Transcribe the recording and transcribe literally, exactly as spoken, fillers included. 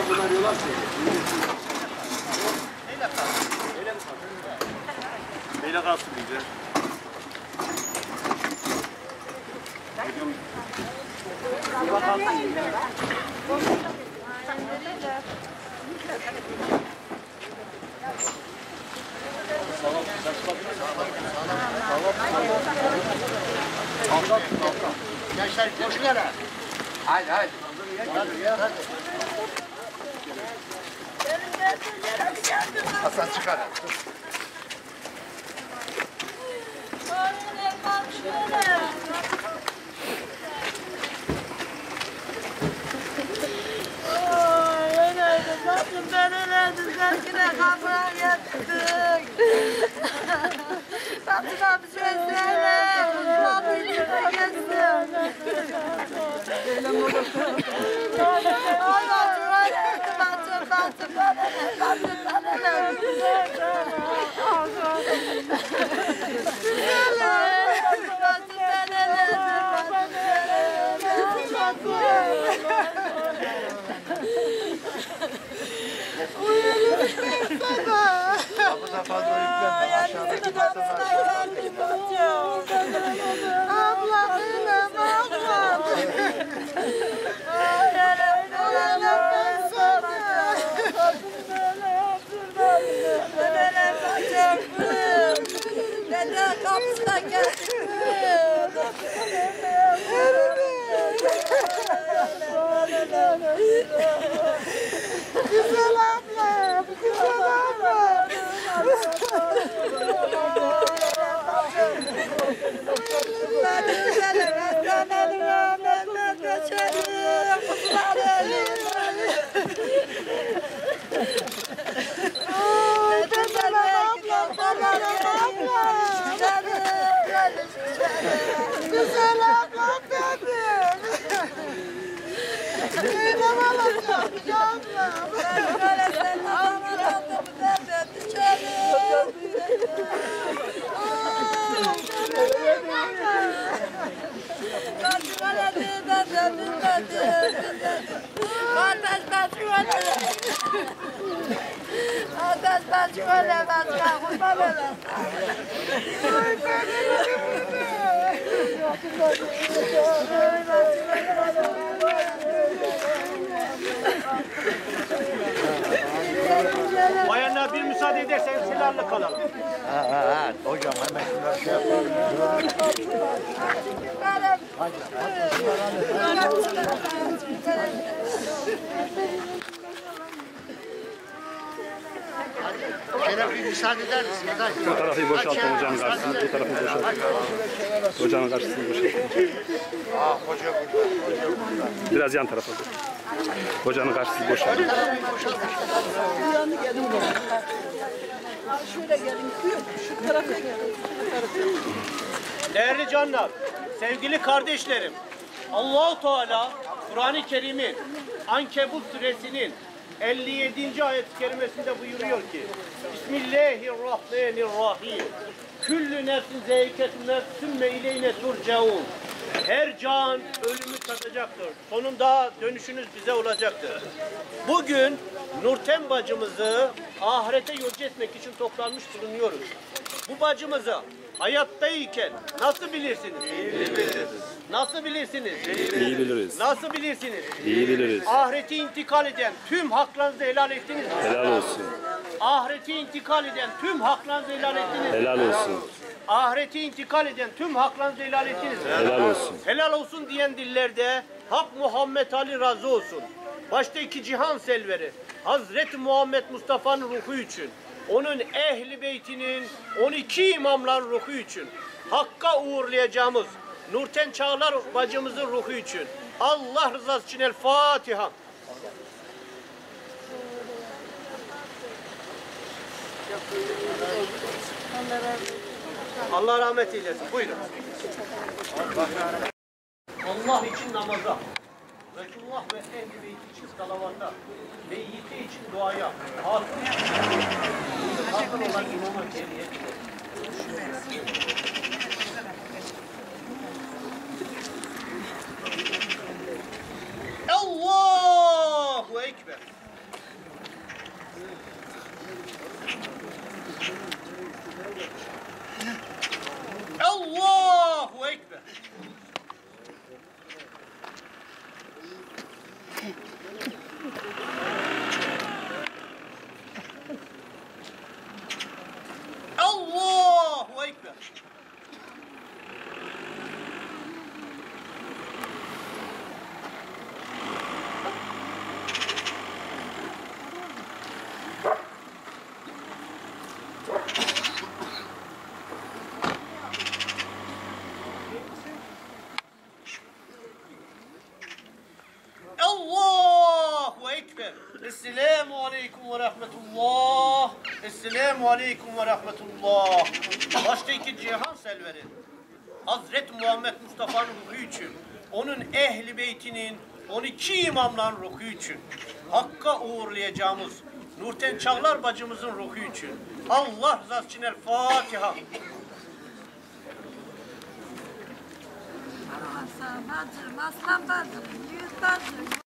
bunlar yol açıyor. Neyle kalsın? Neyle mi kalsın? Neyle kalsın diyeceğiz. Yola kalsın diyeceğiz. Gençler koşun hele. Haydi haydi. Hadi gel hadi. Hasan çıkar. Ben öyleydim, sen yine kapıya yattık. Batıda bir şey söyle, kapıyı yine geçsin. Ay Batı, öyle, Batı, Batı, Batı, Batı, Batı, Kapıda fazla yüklenme. Aşağıdaki masada. Abla benim ablam. Neden kapısına geldim? Güzel ablam, güzel ablam. Ben güzelim, hastanelim, ben geçerim. Kutlarım. Güzel ablam, güzel ablam. Güzel ablam benim. Neylem alacağım ablam? Ben böyle senin ablamı ben içerim. Kardeş ben şöyle. Kardeş ben şöyle başka kurban olayım. Bayanlar bir müsaade ederseniz silahla kalalım. Ha ha ha. Hocam hemen şunları şey yapalım. Şeref bir müsaade eder misin? Bu tarafı boşaltın hocanın karşısını, bu tarafı boşaltın. Hocanın karşısını boşaltın. Ah hoca burada. Biraz yan tarafa dur. Hocanın karşısını boşaltın. Şöyle gelin, şu tarafa gelin. Değerli canlar, sevgili kardeşlerim, Allah-u Teala Kur'an-ı Kerim'in Ankebut suresinin elli yedinci ayet-i kerimesinde buyuruyor ki Bismillahirrahmanirrahim. Küllü nefsin zâiketun nefs sümme ileyne turcaun. Her can ölümü tadacaktır. Sonunda dönüşünüz bize olacaktır. Bugün Nurten bacımızı ahirete yolcu etmek için toplanmış bulunuyoruz. Bu bacımızı hayattayken nasıl bilirsiniz? İyi biliriz. Nasıl bilirsiniz? İyi biliriz. Nasıl bilirsiniz? İyi biliriz. Ahirete intikal eden tüm haklarınızı helal ettiniz mi? Helal olsun. Ahirete intikal eden tüm haklarınızı helal ettiniz mi? Helal olsun. Ahirete intikal eden tüm haklarınızı helal ettiniz mi? Helal olsun. Helal olsun diyen dillerde Hak Muhammed Ali razı olsun. Başta iki cihan selveri Hazreti Muhammed Mustafa'nın ruhu için, onun ehli beytinin on iki imamların ruhu için, Hakk'a uğurlayacağımız Nurten Çağlar bacımızın ruhu için, Allah rızası için El Fatiha. Allah rahmet eylesin. Buyurun. Allah için namaza, Resulullah ve ehl-i beyt için salavata, meyyiti için duaya, hatun için hatun olan imama geriye Allahu Ekber. Ekber. Allahu Ekber. Allahu Ekber. Esselamu Aleyküm ve Rahmetullah. Esselamu Aleyküm ve Rahmetullah. Başta iki cihan selveri. Hazreti Muhammed Mustafa'nın ruhu için, onun ehli beytinin, on iki imamların ruhu için, Hakk'a uğurlayacağımız Nurten Çağlar bacımızın ruhu için. Allah rızası için El Fatiha. Bacım, aslan bacım, yüz bacım.